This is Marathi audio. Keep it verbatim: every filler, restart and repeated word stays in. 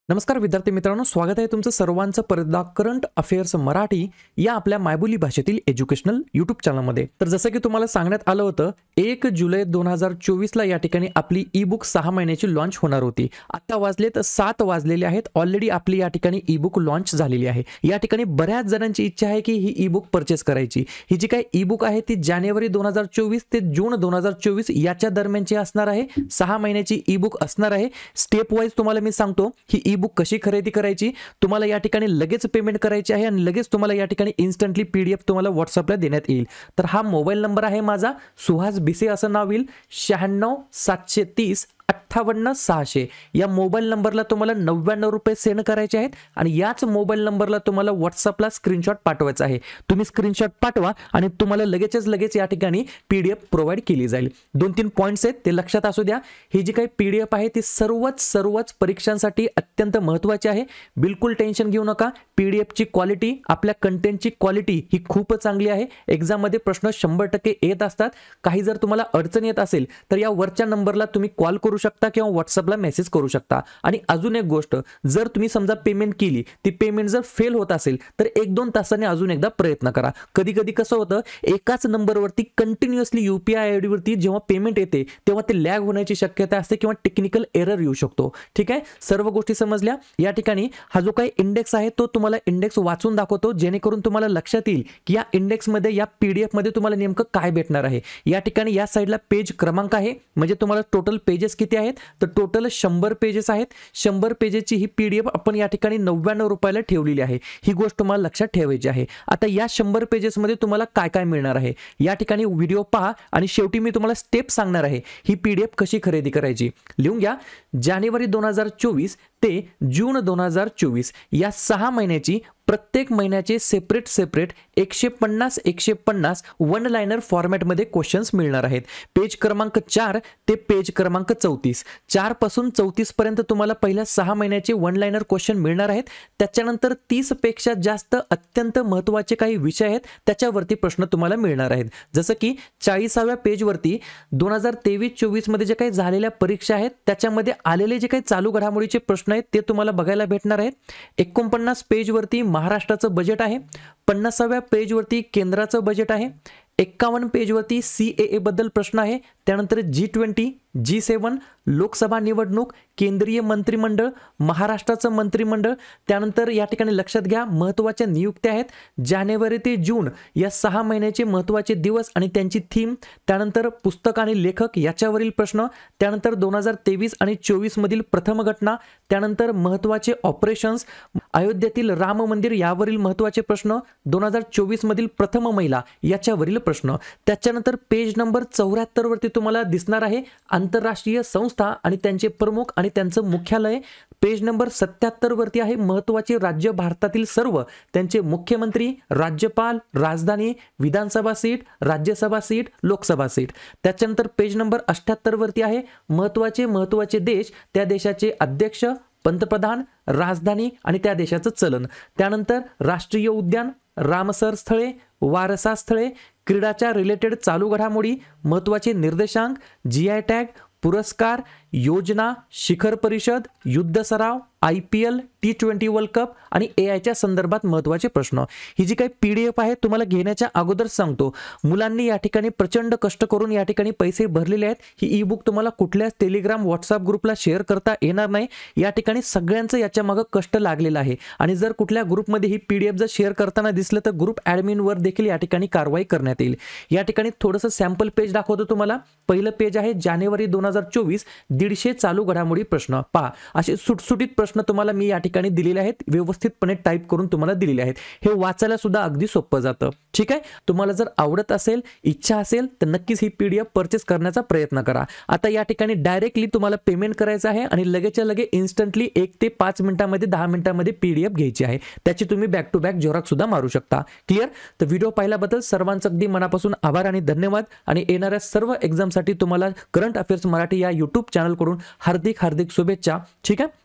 नमस्कार विद्यार्थी मित्रांनो, स्वागत आहे तुमचं सर्वांचं परदा करंट अफेअर्स मराठी या आपल्या मायबोली भाषेतील एज्युकेशनल यूट्यूब चॅनलमध्ये. तर जसं की तुम्हाला सांगण्यात आलं होतं, एक जुलै दोन हजार चोवीसला या ठिकाणी आपली ई बुक सहा महिन्याची लॉन्च होणार होती. आता वाजलेत सात वाजलेले आहेत. ऑलरेडी आपली या ठिकाणी ई बुक लॉन्च झालेली आहे. या ठिकाणी बऱ्याच जणांची इच्छा आहे की ही ई बुक परचेस करायची. ही जी काही ई बुक आहे ती जानेवारी दोन हजार चोवीस ते जून दोन हजार चोवीस याच्या दरम्यानची असणार आहे. सहा महिन्याची ई बुक असणार आहे. स्टेप वाईज तुम्हाला मी सांगतो ही ई बुक कशी खरेदी करायची. तुम्हाला या ठिकाणी लगेच पेमेंट करायची आहे आणि लगेच तुम्हाला या ठिकाणी इन्स्टंटली पीडीएफ तुम्हाला व्हॉट्सअपला देण्यात येईल. तर हा मोबाईल नंबर आहे माझा, सुहास भिसे असं नाव येईल. शहाण्णव सातशे तीस अठ्ठावन्न सहाशे या मोबाईल नंबरला तुम्हाला नव्याण्णव रुपये सेंड करायचे आहेत आणि याच मोबाईल नंबरला तुम्हाला व्हॉट्सअपला स्क्रीनशॉट पाठवायचा आहे. तुम्ही स्क्रीनशॉट पाठवा आणि तुम्हाला लगेचच लगेच या ठिकाणी पीडीएफ प्रोव्हाइड केली जाईल. दोन तीन पॉईंट्स आहेत ते लक्षात असू द्या. ही जी काही पीडीएफ आहे ती सर्वच सर्वच परीक्षांसाठी अत्यंत महत्त्वाची आहे. बिलकुल टेन्शन घेऊ नका. पीडीएफची क्वालिटी, आपल्या कंटेंटची क्वालिटी ही खूप चांगली आहे. एक्झाममध्ये प्रश्न शंभर टक्के येत असतात. काही जर तुम्हाला अडचण येत असेल तर या वरच्या नंबरला तुम्ही कॉल करू शकता किंवा व्हॉट्सअपला मेसेज करू शकता. आणि अजून एक गोष्ट, जर तुम्ही समजा पेमेंट केली, ती पेमेंट जर फेल होत असेल तर एक दोन तासांनी अजून एकदा प्रयत्न करा. कधी कधी कसं होतं, एकाच नंबरवरती कंटिन्युअसली यूपीआय आयडी वरती जेव्हा पेमेंट येते तेव्हा ते लॅग होण्याची शक्यता असते किंवा टेक्निकल एरर येऊ शकतो. ठीक आहे, सर्व गोष्टी समजल्या. या ठिकाणी हा जो काही इंडेक्स आहे तो तुम्हाला इंडेक्स वाचून दाखवतो जेणेकरून तुम्हाला लक्षात येईल की या इंडेक्स मध्ये, या पीडीएफ मध्ये तुम्हाला नेमकं काय भेटणार आहे. या ठिकाणी या साईडला पेज क्रमांक आहे, म्हणजे तुम्हाला टोटल पेजेस किती आहेत तर टोटल शंभर पेजेस आहेत. शंभर पेजेसची ही पीडीएफ आपण या ठिकाणी नव्याण्णव रुपयाला ठेवलेली आहे. ही गोष्ट तुम्हाला लक्षात ठेवायची आहे. आता या शंभर पेजेस मध्ये तुम्हाला काय काय मिळणार आहे या ठिकाणी व्हिडिओ पहा आणि शेवटी मी तुम्हाला स्टेप सांगणार आहे ही पीडीएफ कशी खरेदी करायची. लिहून घ्या. जानेवारी दोन हजार चोवीस ते जून दोन हजार चोवीस या सहा महिन्याची प्रत्येक महिन्याचे सेपरेट सेपरेट एकशे पन्नास एकशे पन्नास वन लाइनर फॉर्मॅटमध्ये क्वेश्चन्स मिळणार आहेत. पेज क्रमांक चार ते पेज क्रमांक चौतीस, चार पासून चौतीस पर्यंत तुम्हाला पहिल्या सहा महिन्याचे वन लाइनर क्वेश्चन मिळणार आहेत. त्याच्यानंतर तीस पेक्षा जास्त अत्यंत महत्त्वाचे काही विषय आहेत त्याच्यावरती प्रश्न तुम्हाला मिळणार आहेत. जसं की चाळीसाव्या पेजवरती दोन हजार तेवीस चोवीस मध्ये जे काही झालेल्या परीक्षा आहेत त्याच्यामध्ये आलेले जे काही चालू घडामोडीचे प्रश्न आहेत ते तुम्हाला बघायला भेटणार आहेत. एकोणपन्नास पेजवरती महाराष्ट्राचं बजेट आहे. पन्नासाव्या पेजवरती केंद्राचं बजेट आहे. एक्कावन्न पेजवरती सीएए बद्दल प्रश्न आहे. त्यानंतर जी ट्वेंटी, जी सेवन, लोकसभा निवडणूक, केंद्रीय मंत्रिमंडळ, महाराष्ट्राचं मंत्रिमंडळ. त्यानंतर या ठिकाणी लक्षात घ्या महत्त्वाच्या नियुक्त्या आहेत. जानेवारी ते जून या सहा महिन्याचे महत्त्वाचे दिवस आणि त्यांची थीम. त्यानंतर पुस्तक आणि लेखक याच्यावरील प्रश्न. त्यानंतर दोन हजार तेवीस आणि चोवीस मधील प्रथम घटना. त्यानंतर महत्त्वाचे ऑपरेशन्स, अयोध्येतील राम मंदिर यावरील महत्त्वाचे प्रश्न. दोन हजार चोवीस मधील प्रथम महिला याच्यावरील प्रश्न. त्याच्यानंतर पेज नंबर चौऱ्याहत्तर वरती तुम्हाला दिसणार आहे आंतरराष्ट्रीय संस्था आणि त्यांचे प्रमुख आणि त्यांचं मुख्यालय. पेज नंबर सत्याहत्तर वरती आहे महत्त्वाचे राज्य भारतातील सर्व, त्यांचे मुख्यमंत्री, राज्यपाल, राजधानी, विधानसभा seat, Rajya Sabha seat, Lok Sabha seat. त्याच्यानंतर पेज नंबर अठ्ठ्याहत्तर वरती आहे महत्त्वाचे महत्त्वाचे देश, त्या देशाचे अध्यक्ष, पंतप्रधान, राजधानी आणि त्या देशाचं चलन. त्यानंतर राष्ट्रीय उद्यान, रामसर स्थळे, वारसा स्थळे, क्रीडाच्या रिलेटेड चालू घडामोडी, महत्त्वाचे निर्देशांक, जीआय टॅग, पुरस्कार, योजना, शिखर परिषद, युद्ध सराव, I P L, T twenty World Cup आणि ए आयच्या संदर्भात महत्त्वाचे प्रश्न. ही जी काही पीडीएफ आहे तुम्हाला घेण्याच्या अगोदर सांगतो, मुलांनी या ठिकाणी प्रचंड कष्ट करून या ठिकाणी पैसे भरलेले आहेत. ही ई बुक तुम्हाला कुठल्याच टेलिग्राम व्हॉट्सअप ग्रुपला शेअर करता येणार नाही. या ठिकाणी सगळ्यांचं याच्या मागे कष्ट लागलेलं आहे आणि जर कुठल्या ग्रुपमध्ये ही पीडीएफ जर शेअर करताना दिसलं तर ग्रुप ॲडमिनवर देखील या ठिकाणी कारवाई करण्यात येईल. या ठिकाणी थोडंसं सॅम्पल पेज दाखवतो तुम्हाला. पहिलं पेज आहे जानेवारी दोन हजार चोवीस, दीडशे चालू घडामोडी प्रश्न. पहा, असे सुटसुटीत प्रश्न तुम्हाला मी या ठिकाणी दिलेले आहेत, व्यवस्थितपणे टाईप करून तुम्हाला दिलेले आहेत. हे वाचायला सुद्धा अगदी सोपं जातं. ठीक आहे, तुम्हाला जर आवडत असेल, इच्छा असेल तर नक्कीच ही पीडीएफ परचेस करण्याचा प्रयत्न करा. आता या ठिकाणी डायरेक्टली तुम्हाला पेमेंट करायचं आहे आणि लगेचच्या लगे इन्स्टंटली एक ते पाच मिनिटांमध्ये दहा मिनिटांमध्ये पीडीएफ घ्यायची आहे. त्याची तुम्ही बॅक टू बॅक झेरॉक्स सुद्धा मारू शकता. क्लिअर? तर व्हिडिओ पाहिल्याबद्दल सर्वांचं अगदी मनापासून आभार आणि धन्यवाद. आणि येणाऱ्या सर्व एक्झामसाठी तुम्हाला करंट अफेअर्स मराठी या यूट्यूब चॅनलकडून हार्दिक हार्दिक शुभेच्छा. ठीक आहे.